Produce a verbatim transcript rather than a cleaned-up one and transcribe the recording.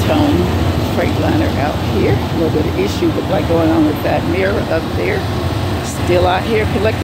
two-tone Freightliner out here. A little bit of issue look like going on with that mirror up there. Still out here collecting.